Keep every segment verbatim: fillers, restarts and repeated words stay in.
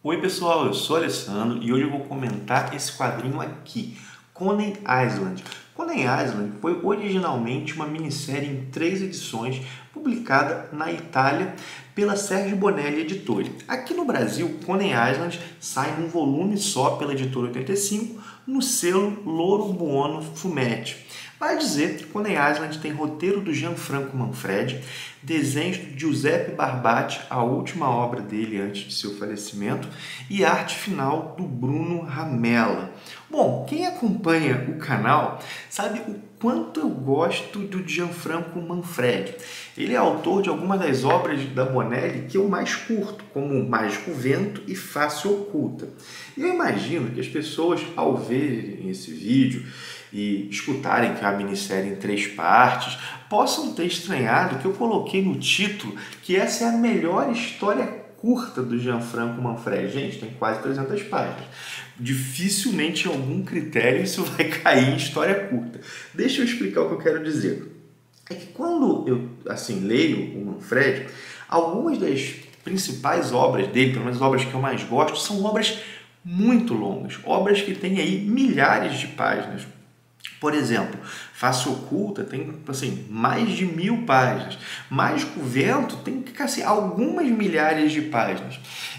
Oi pessoal, eu sou o Alessandro e hoje eu vou comentar esse quadrinho aqui, Coney Island. Coney Island foi originalmente uma minissérie em três edições publicada na Itália pela Sergio Bonelli Editore. Aqui no Brasil, Coney Island sai num volume só pela editora oitenta e cinco no selo Loro Buono Fumetti. Vai dizer que Coney Island tem roteiro do Gianfranco Manfredi, desenhos de Giuseppe Barbati, a última obra dele antes de seu falecimento, e arte final do Bruno Ramella. Bom, quem acompanha o canal sabe o quanto eu gosto do Gianfranco Manfredi. Ele é autor de algumas das obras da Bonelli que eu mais curto, como Mágico Vento e Face Oculta. E eu imagino que as pessoas, ao verem esse vídeo e escutarem que é uma minissérie em três partes, possam ter estranhado que eu coloquei no título que essa é a melhor história curta do Gianfranco Manfredi. Gente, tem quase trezentas páginas. Dificilmente em algum critério isso vai cair em história curta. Deixa eu explicar o que eu quero dizer. É que quando eu assim leio o Manfredi, algumas das principais obras dele, pelo menos as obras que eu mais gosto, são obras muito longas, obras que têm aí milhares de páginas. Por exemplo, Face Oculta tem assim, mais de mil páginas. Mágico Vento tem assim, algumas milhares de páginas.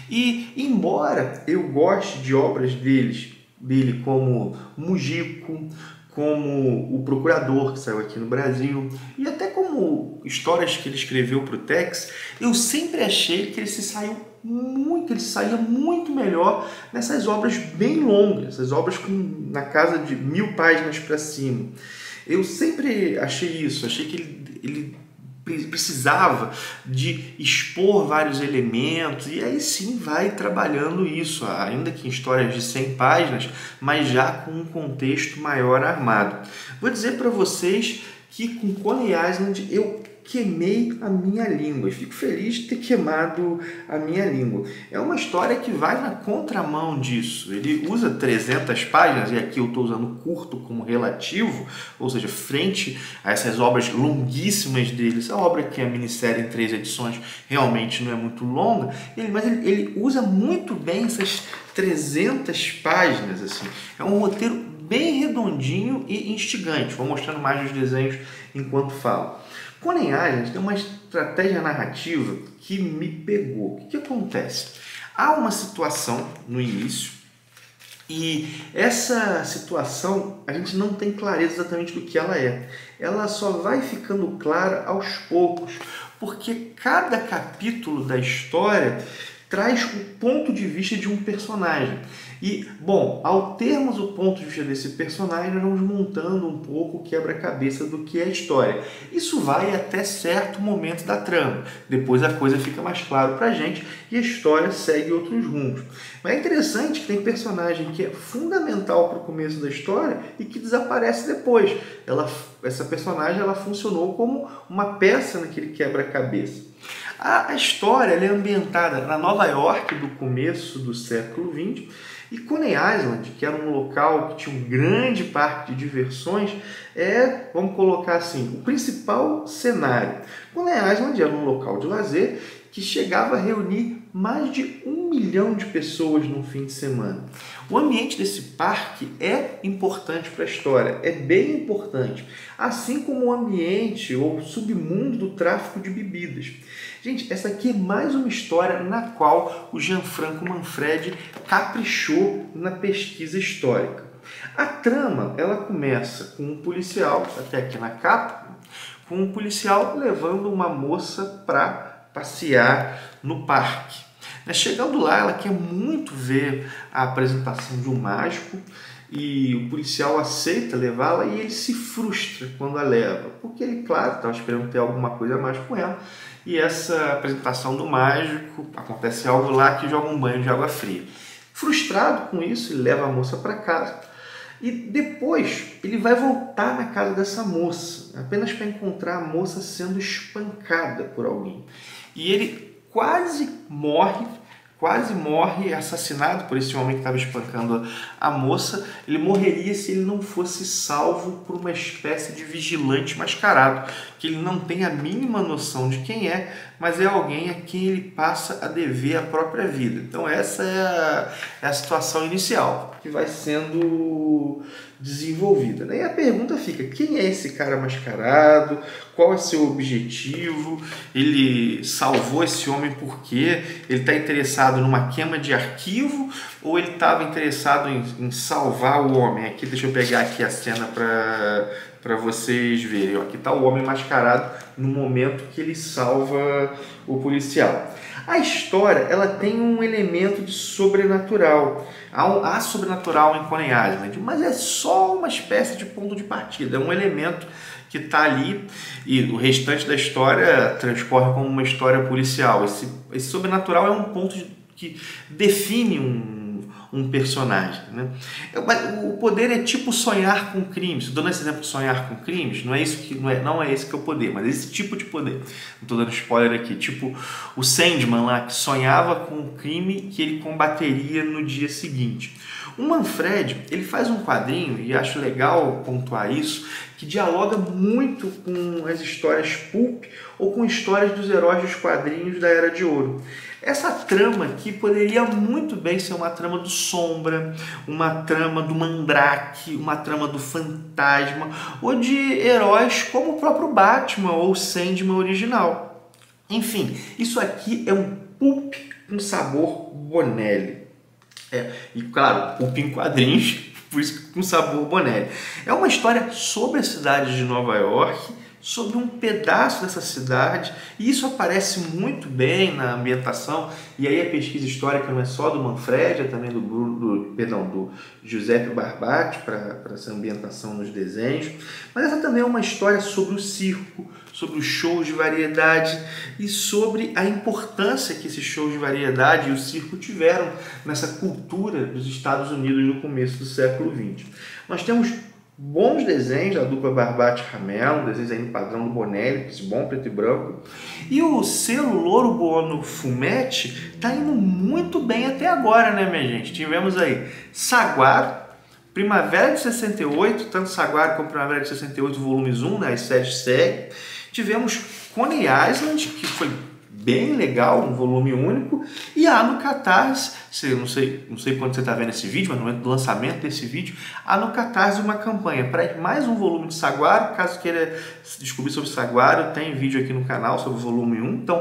E embora eu goste de obras deles, dele como Mujico, como O Procurador, que saiu aqui no Brasil, e até como histórias que ele escreveu para o Tex, eu sempre achei que ele se saiu muito, ele saía muito melhor nessas obras bem longas, essas obras com na casa de mil páginas para cima. Eu sempre achei isso, achei que ele, ele precisava de expor vários elementos e aí sim vai trabalhando isso, ainda que em histórias de cem páginas, mas já com um contexto maior armado. Vou dizer para vocês que com Coney Island eu queimei a minha língua. Fico feliz de ter queimado a minha língua. É uma história que vai na contramão disso. Ele usa trezentas páginas, e aqui eu estou usando curto como relativo, ou seja, frente a essas obras longuíssimas dele. Essa obra que é a minissérie em três edições realmente não é muito longa, mas ele, ele usa muito bem essas trezentas páginas. Assim. É um roteiro bem redondinho e instigante. Vou mostrando mais os desenhos enquanto falo. Coney Island tem uma estratégia narrativa que me pegou. O que, que acontece? Há uma situação no início e essa situação a gente não tem clareza exatamente do que ela é. Ela só vai ficando clara aos poucos, porque cada capítulo da história traz o ponto de vista de um personagem. E, bom, ao termos o ponto de vista desse personagem, nós vamos montando um pouco o quebra-cabeça do que é a história. Isso vai até certo momento da trama. Depois a coisa fica mais clara pra gente e a história segue outros rumos. Mas é interessante que tem personagem que é fundamental para o começo da história e que desaparece depois. Ela, essa personagem ela funcionou como uma peça naquele quebra-cabeça. A, a história ela é ambientada na Nova York do começo do século vinte e Coney Island, que era um local que tinha um grande parque de diversões, é, vamos colocar assim, o principal cenário. Coney Island era um local de lazer que chegava a reunir mais de um milhão de pessoas no fim de semana. O ambiente desse parque é importante para a história, é bem importante, assim como o ambiente ou submundo do tráfico de bebidas. Gente, essa aqui é mais uma história na qual o Gianfranco Manfredi caprichou na pesquisa histórica. A trama ela começa com um policial, até aqui na capa, com um policial levando uma moça para passear no parque. Chegando lá, ela quer muito ver a apresentação de um mágico e o policial aceita levá-la e ele se frustra quando a leva, porque ele, claro, estava esperando ter alguma coisa a mais com ela e essa apresentação do mágico, acontece algo lá que joga um banho de água fria. Frustrado com isso, ele leva a moça para casa e depois ele vai voltar na casa dessa moça, apenas para encontrar a moça sendo espancada por alguém. E ele quase morre quase morre assassinado por esse homem que estava espancando a moça. Ele morreria se ele não fosse salvo por uma espécie de vigilante mascarado, que ele não tem a mínima noção de quem é, mas é alguém a quem ele passa a dever a própria vida. Então essa é a, é a situação inicial que vai sendo desenvolvida. E a pergunta fica: quem é esse cara mascarado? Qual é seu objetivo? Ele salvou esse homem por quê? Ele está interessado numa queima de arquivo ou ele estava interessado em, em salvar o homem? Aqui, deixa eu pegar aqui a cena para para vocês verem. Aqui está o homem mascarado no momento que ele salva o policial. A história, ela tem um elemento de sobrenatural. Há, há sobrenatural em Coney Island, mas é só uma espécie de ponto de partida. É um elemento que está ali e o restante da história transcorre como uma história policial. Esse, esse sobrenatural é um ponto que define um um personagem, né? O poder é tipo sonhar com crimes. Estou dando esse exemplo de sonhar com crimes, não é isso que não é, não é esse que é o poder, mas esse tipo de poder. Não estou dando spoiler aqui, tipo o Sandman lá, que sonhava com um crime que ele combateria no dia seguinte. O Manfred, ele faz um quadrinho, e acho legal pontuar isso, que dialoga muito com as histórias pulp ou com histórias dos heróis dos quadrinhos da Era de Ouro. Essa trama aqui poderia muito bem ser uma trama do Sombra, uma trama do Mandrake, uma trama do Fantasma, ou de heróis como o próprio Batman ou o Sandman original. Enfim, isso aqui é um pulp com sabor Bonelli. É, e claro, pulp em quadrinhos, por isso com sabor Bonelli. É uma história sobre a cidade de Nova York, sobre um pedaço dessa cidade, e isso aparece muito bem na ambientação. E aí a pesquisa histórica não é só do Manfred, é também do, do, perdão, do Giuseppe Barbati para essa ambientação nos desenhos, mas essa também é uma história sobre o circo, sobre os shows de variedade e sobre a importância que esses shows de variedade e o circo tiveram nessa cultura dos Estados Unidos no começo do século vinte. Nós temos bons desenhos da dupla Barbati-Ramello, desenhos aí no padrão do Bonelli, esse bom preto e branco. E o selo Louro Buono Fumetti está indo muito bem até agora, né, minha gente? Tivemos aí Saguaro, Primavera de sessenta e oito, tanto Saguaro como Primavera de sessenta e oito, volumes um, né, as séries seguem. Tivemos Coney Island, que foi bem legal, um volume único, e há no Catarse, eu não sei, não sei quando você está vendo esse vídeo, mas no momento do lançamento desse vídeo, há no Catarse uma campanha para mais um volume de Saguaro. Caso queira descobrir sobre Saguaro, tem vídeo aqui no canal sobre o volume um, então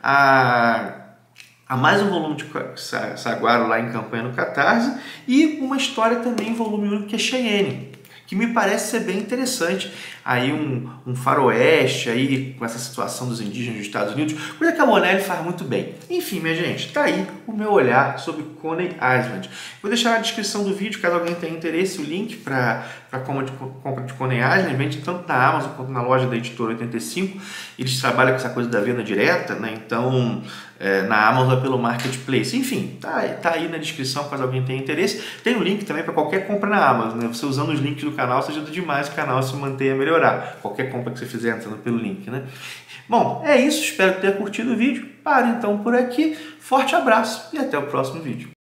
há, há mais um volume de Saguaro lá em campanha no Catarse, e uma história também em volume único que é Cheyenne, que me parece ser bem interessante, aí um, um faroeste aí com essa situação dos indígenas dos Estados Unidos, coisa que a Bonelli faz muito bem. Enfim, minha gente, tá aí o meu olhar sobre Coney Island. Vou deixar na descrição do vídeo, caso alguém tenha interesse, o link para a compra de Coney Island. Vende tanto na Amazon quanto na loja da Editora oitenta e cinco. Eles trabalham com essa coisa da venda direta, né? Então é, na Amazon é pelo Marketplace. Enfim, tá, tá aí na descrição, caso alguém tenha interesse. Tem o link também para qualquer compra na Amazon, né? Você usando os links do canal, você ajuda demais o canal a se manter a melhorar. Qualquer compra que você fizer entrando pelo link, né? Bom, é isso. Espero que tenha curtido o vídeo. Paro então por aqui. Forte abraço e até o próximo vídeo.